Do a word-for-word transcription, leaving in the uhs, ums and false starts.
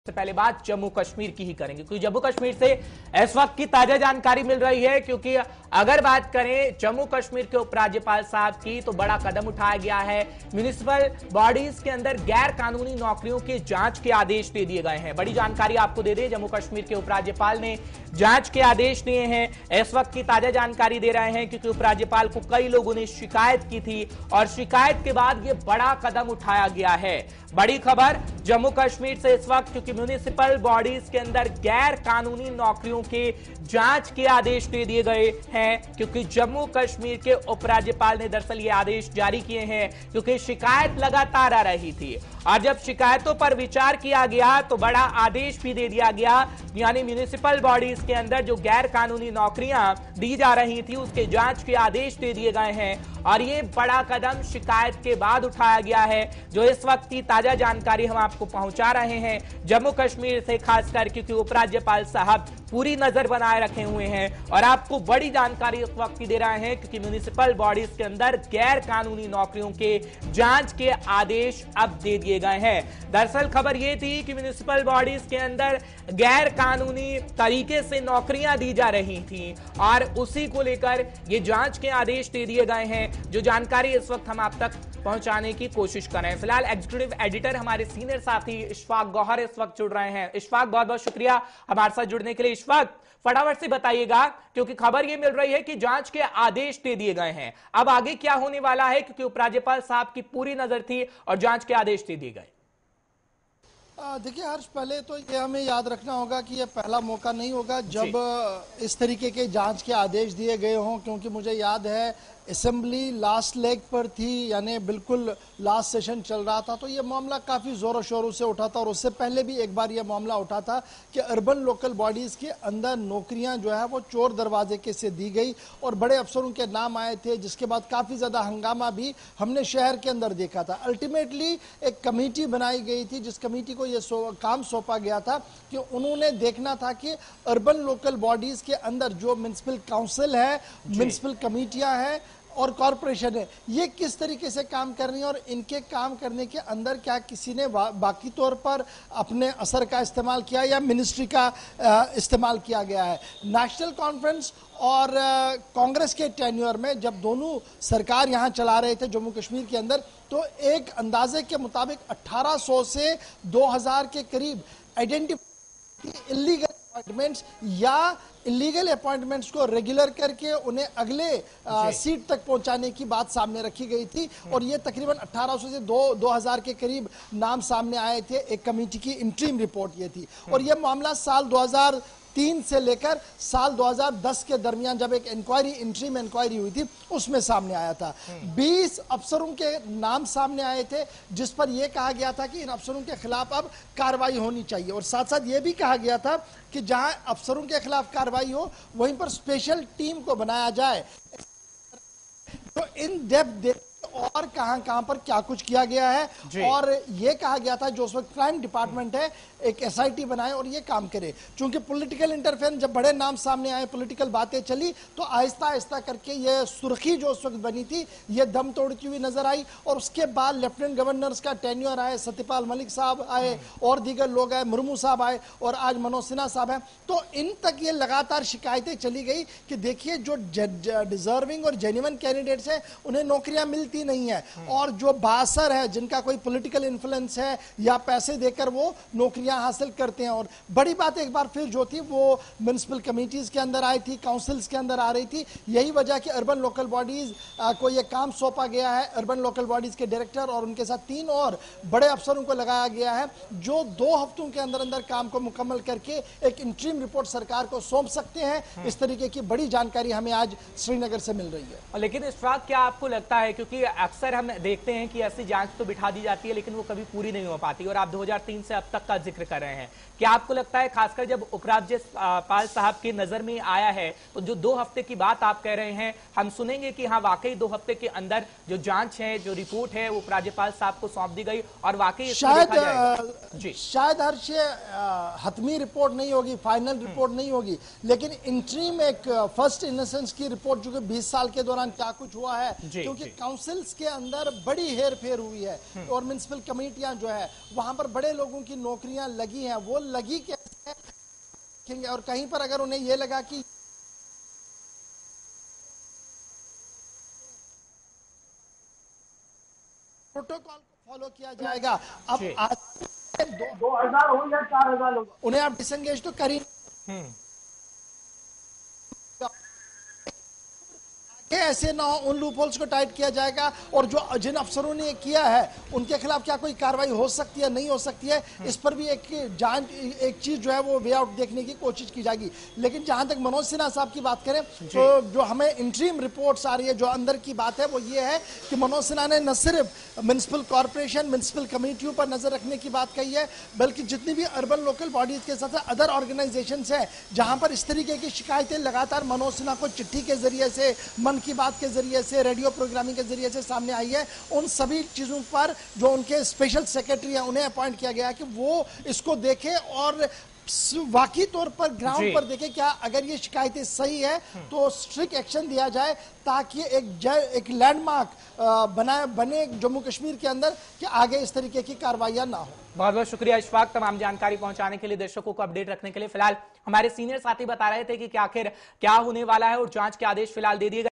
सबसे पहले बात जम्मू कश्मीर की ही करेंगे क्योंकि जम्मू कश्मीर से इस वक्त की ताजा जानकारी मिल रही है। क्योंकि अगर बात करें जम्मू कश्मीर के उपराज्यपाल साहब की तो बड़ा कदम उठाया गया है। म्युनिसिपल बॉडीज के अंदर गैर कानूनी नौकरियों के जांच के आदेश दे दिए गए हैं। बड़ी जानकारी आपको दे दें, जम्मू कश्मीर के उपराज्यपाल ने जांच के आदेश दिए हैं। इस वक्त की ताजा जानकारी दे रहे हैं क्योंकि उपराज्यपाल को कई लोगों ने शिकायत की थी और शिकायत के बाद यह बड़ा कदम उठाया गया है। बड़ी खबर जम्मू कश्मीर से इस वक्त, क्योंकि म्युनिसिपल बॉडीज के अंदर गैर कानूनी नौकरियों के जांच के आदेश दे दिए गए हैं। क्योंकि जम्मू कश्मीर के उपराज्यपाल ने दरअसल ये आदेश जारी किए हैं क्योंकि शिकायत लगातार आ रही थी और जब शिकायतों पर विचार किया गया तो बड़ा आदेश भी दे दिया गया। यानी म्युनिसिपल बॉडीज के अंदर जो गैर कानूनी नौकरियां दी जा रही थी उसके जांच के आदेश दे दिए गए हैं और ये बड़ा कदम शिकायत के बाद उठाया गया है। जो इस वक्त की ताजा जानकारी हम आपको पहुंचा रहे हैं जम्मू कश्मीर से, खासकर क्योंकि उपराज्यपाल साहब पूरी नजर बनाए रखे हुए हैं और आपको बड़ी जानकारी इस वक्त की दे रहे हैं क्योंकि म्युनिसिपल बॉडीज के अंदर गैर कानूनी नौकरियों के जांच के आदेश अब दे दिए गए हैं। दरअसल खबर यह थी कि म्युनिसिपल बॉडीज के अंदर गैर कानूनी तरीके से नौकरियां दी जा रही थी और उसी को लेकर ये जांच के आदेश दे दिए गए हैं। जो जानकारी इस वक्त हम आप तक पहुंचाने की कोशिश कर रहे हैं। फिलहाल एग्जीक्यूटिव एडिटर हमारे सीनियर साथी इशफाक गौहर इस वक्त जुड़ रहे हैं। इशफाक, बहुत बहुत शुक्रिया हमारे साथ जुड़ने के लिए। इशफाक, फटाफट से बताइएगा क्योंकि खबर यह मिल रही है कि जांच के आदेश दे दिए गए हैं, अब आगे क्या होने वाला है? क्योंकि उपराज्यपाल साहब की पूरी नजर थी और जांच के आदेश दे दिए गए। देखिए हर्ष, पहले तो ये हमें याद रखना होगा कि ये पहला मौका नहीं होगा जब इस तरीके के जांच के आदेश दिए गए हों, क्योंकि मुझे याद है असेंबली लास्ट लेग पर थी, यानी बिल्कुल लास्ट सेशन चल रहा था, तो ये मामला काफ़ी ज़ोरों शोरों से उठा था और उससे पहले भी एक बार ये मामला उठा था कि अर्बन लोकल बॉडीज़ के अंदर नौकरियां जो है वो चोर दरवाजे के से दी गई और बड़े अफसरों के नाम आए थे, जिसके बाद काफ़ी ज़्यादा हंगामा भी हमने शहर के अंदर देखा था। अल्टीमेटली एक कमेटी बनाई गई थी जिस कमेटी को ये सो, काम सौंपा गया था कि उन्होंने देखना था कि अर्बन लोकल बॉडीज़ के अंदर जो म्युनिसिपल काउंसिल है, म्युनिसिपल कमेटियाँ हैं और कॉरपोरेशन है, ये किस तरीके से काम कर रही है और इनके काम करने के अंदर क्या किसी ने बाकी तौर पर अपने असर का इस्तेमाल किया या मिनिस्ट्री का इस्तेमाल किया गया है। नेशनल कॉन्फ्रेंस और कांग्रेस के टेन्योर में जब दोनों सरकार यहाँ चला रहे थे जम्मू कश्मीर के अंदर, तो एक अंदाजे के मुताबिक अठारह सौ से दो हज़ार के करीब आइडेंटिफाई इलीगल अपॉइंटमेंट्स या इलीगल अपॉइंटमेंट्स को रेगुलर करके उन्हें अगले आ, सीट तक पहुंचाने की बात सामने रखी गई थी और ये तकरीबन अठारह सौ से दो हज़ार के करीब नाम सामने आए थे। एक कमेटी की इंटरिम रिपोर्ट ये थी और ये मामला साल दो हज़ार तीन से लेकर साल दो हज़ार दस के दरमियान जब एक इंक्वायरी इंटरिम इंक्वायरी हुई थी उसमें सामने आया था। बीस अफसरों के नाम सामने आए थे जिस पर यह कहा गया था कि इन अफसरों के खिलाफ अब कार्रवाई होनी चाहिए और साथ साथ यह भी कहा गया था कि जहां अफसरों के खिलाफ कार्रवाई हो वहीं पर स्पेशल टीम को बनाया जाए। तो इन डेप्थ और कहां कहां पर क्या कुछ किया गया है और यह कहा गया था जो उस वक्त क्राइम डिपार्टमेंट है एक एसआईटी बनाए और ये काम करे। चूंकि पॉलिटिकल इंटरफेरेंस जब बड़े नाम सामने आए, पॉलिटिकल बातें चली, तो आहिस्ता आहिस्ता करके ये सुर्खी जो उस वक्त बनी थी ये दम तोड़ती हुई नजर आई और उसके बाद लेफ्टिनेंट गवर्नर्स का टेन्योर आए, सत्यपाल मलिक साहब आए और दीगर लोग आए, मुर्मू साहब आए और आज मनोज सिन्हा साहब हैं। तो इन तक ये लगातार शिकायतें चली गई कि देखिए जो डिजर्विंग और जेन्युइन कैंडिडेट्स हैं उन्हें नौकरियां मिलती नहीं है और जो बासर है जिनका कोई पॉलिटिकल इन्फ्लुएंस है या पैसे देकर वो नौकरियां हासिल करते हैं। और बड़ी बात एक बार फिर जो थी वो म्युनिसिपल कमेटीज के अंदर आई थी, काउंसिल्स के अंदर आ रही थी। यही वजह कि अर्बन लोकल बॉडीज को यह काम सौंपा गया है। अर्बन लोकल बॉडीज के डायरेक्टर और उनके साथ तीन और बड़े अफसरों को लगाया गया है जो दो हफ्तों के अंदर अंदर काम को मुकम्मल करके एक इंटरिम रिपोर्ट सरकार को सौंप सकते हैं। इस तरीके की बड़ी जानकारी हमें आज श्रीनगर से मिल रही है। लेकिन इशफाक, क्या आपको लगता है, क्योंकि अक्सर हम देखते हैं कि ऐसी जांच तो बिठा दी जाती है लेकिन वो कभी पूरी नहीं हो पाती और आप दो हज़ार तीन से अब तक का जिक्र कर रहे हैं, क्या आपको लगता है खासकर जब उपराज्यपाल साहब की नजर में आया है तो जो दो हफ्ते की बात आप कह रहे हैं हम सुनेंगे कि हाँ वाकई दो हफ्ते के अंदर जो जांच है, जो रिपोर्ट है वो उपराज्यपाल साहब को सौंप दी गई और वाकई शायद जी शायद हर्ष हतमी रिपोर्ट नहीं होगी, फाइनल रिपोर्ट नहीं होगी, लेकिन इंटरिम एक फर्स्ट इनसेंस की रिपोर्ट जो कि बीस साल के दौरान क्या कुछ हुआ है, क्योंकि काउंसिल काउंसिल्स के अंदर बड़ी हेर फेर हुई है और म्युनिसिपल कमेटियां जो है वहां पर बड़े लोगों की नौकरियां लगी हैं, वो लगी कैसे है? और कहीं पर अगर उन्हें यह लगा कि प्रोटोकॉल को फॉलो किया जाएगा, अब आज दो हजार हो या चार हजार लोग उन्हें आप डिसंगेज तो कर ही ऐसे ना हो, उन लूपहोल्स को टाइट किया जाएगा और जो जिन अफसरों ने किया है उनके खिलाफ क्या कोई कार्रवाई हो सकती है, नहीं हो सकती है, इस पर भी एक जांच, एक चीज जो है वो वे आउट देखने की कोशिश की जाएगी। लेकिन जहां तक मनोज सिन्हा साहब की बात करें तो जो हमें इंटरीम रिपोर्ट्स आ रही है, जो अंदर की बात है वो ये है कि मनोज सिन्हा ने न सिर्फ म्युनिसिपल कॉर्पोरेशन, म्युनिसिपल कमेटियों पर नजर रखने की बात कही है, बल्कि जितनी भी अर्बन लोकल बॉडीज के साथ अदर ऑर्गेनाइजेशन है जहां पर इस तरीके की शिकायतें लगातार मनोज सिन्हा को चिट्ठी के जरिए से, मन की बात के जरिए से, रेडियो प्रोग्रामिंग के जरिए से सामने आई है, उन सभी चीजों पर जो उनके स्पेशल सेक्रेटरी हैं उन्हें अपॉइंट किया गया कि वो इसको देखें और वाकई तौर पर ग्राउंड पर देखें क्या अगर ये शिकायतें सही है तो स्ट्रिक्ट एक्शन दिया जाए ताकि एक एक लैंडमार्क बनाए बने जम्मू कश्मीर के अंदर कि आगे इस तरीके की कार्रवाइयां ना हो। बहुत बहुत शुक्रिया इशफाक, तमाम जानकारी पहुंचाने के लिए, दर्शकों को अपडेट रखने के लिए। फिलहाल हमारे सीनियर साथी बता रहे थे कि आखिर क्या होने वाला है और जांच के आदेश फिलहाल दे दिए गए।